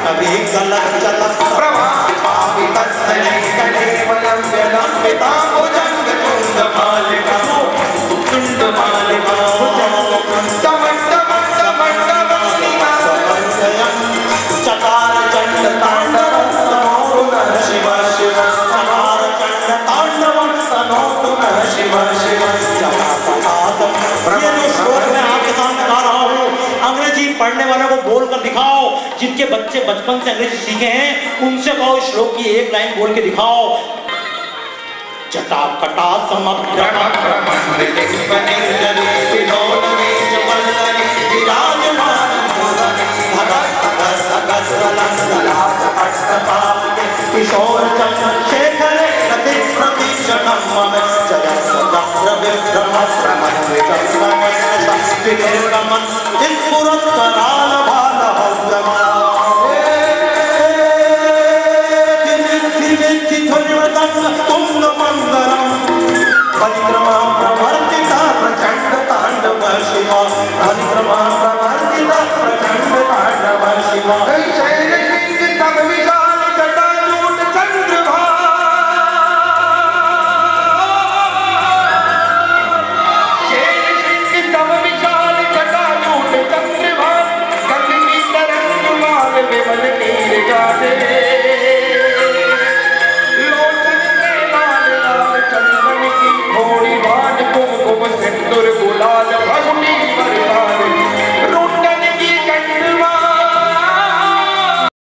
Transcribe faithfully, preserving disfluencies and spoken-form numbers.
कभी गलत चलत चकार चंड तांडव तनोतु नः शिव शिव चकार चंड तांडव तनोतु नः शिव शिव। ये जो श्लोक मैं आपके सामने गा रहा हूँ, अंग्रेजी पढ़ने वालों को बोल कर दिखाओ। जिनके बच्चे बचपन से अंग्रेजी सीखे हैं उनसे कहो इस श्लोक की एक लाइन बोल के दिखाओ। जटा कटा समग्र किशोर चंद्रशेखर गति प्रतीक्षणम मम जगत चक्र विक्रम श्रमण शक्ति निर्गम स्फुरत कराल भाल हव्यमा तुंग मंगलम परिक्रमा प्रवर्तिता प्रचंड तांडव शिव परिक्रमा प्रवर्तिता प्रचंड तांडव शिव।